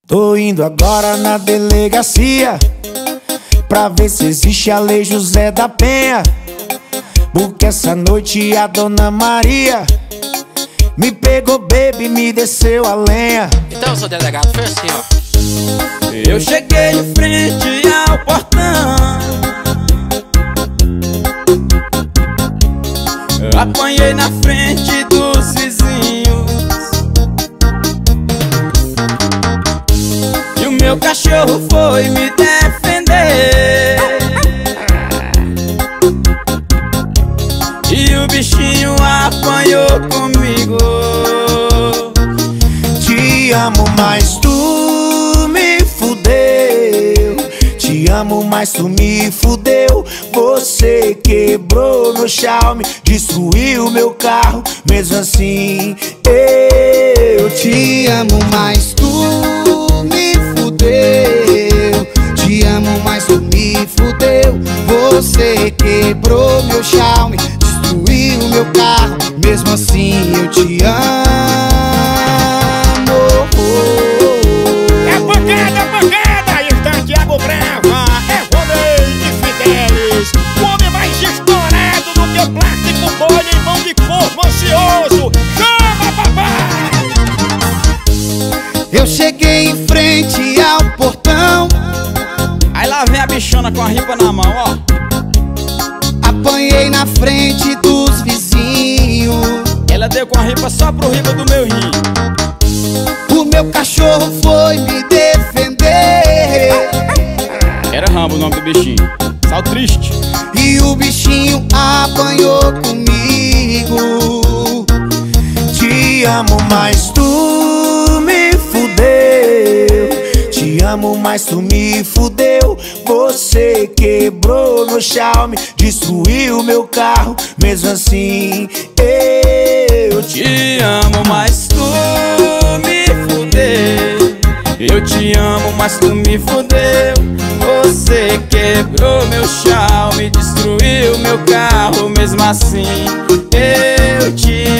Tô indo agora na delegacia pra ver se existe a lei José da Penha, porque essa noite a Dona Maria me pegou, baby, me desceu a lenha. Então, seu delegado, foi assim, ó. Eu cheguei em frente ao portão, apanhei na frente dos vizinhos, e o meu cachorro foi me defender, e o bichinho apanhou comigo. Te amo, mas tu me fudeu. Te amo, mas tu me fudeu. Você quebrou meu Xiaomi, destruiu meu carro. Mesmo assim, eu te amo, mas tu me fudeu. Te amo, mas tu me fudeu. Você quebrou meu Xiaomi, destruiu meu carro. Mesmo assim, eu te amo. É pancada, está Thiago Brava, é Ronei de Fidelis, o homem mais estourado do que plástico bolha em mão de corpo ansioso. Chama, papai! Eu cheguei em frente ao portão, Aí lá vem a bichona com a ripa na mão, ó. apanhei na frente dos vizinhos. Ela deu com a ripa só pro riba do meu rim. O meu cachorro foi me defender, Era Rambo o nome do bichinho. Sal triste. e o bichinho apanhou comigo. Te amo, mas tu me fudeu. Te amo, mas tu me fudeu. Você quebrou meu Xiaomi, destruiu meu carro. Mesmo assim, eu Te amo, mas tu me fudeu. Eu te amo, mas tu me fudeu. Você quebrou meu Xiaomi, destruiu meu carro. Mesmo assim, eu te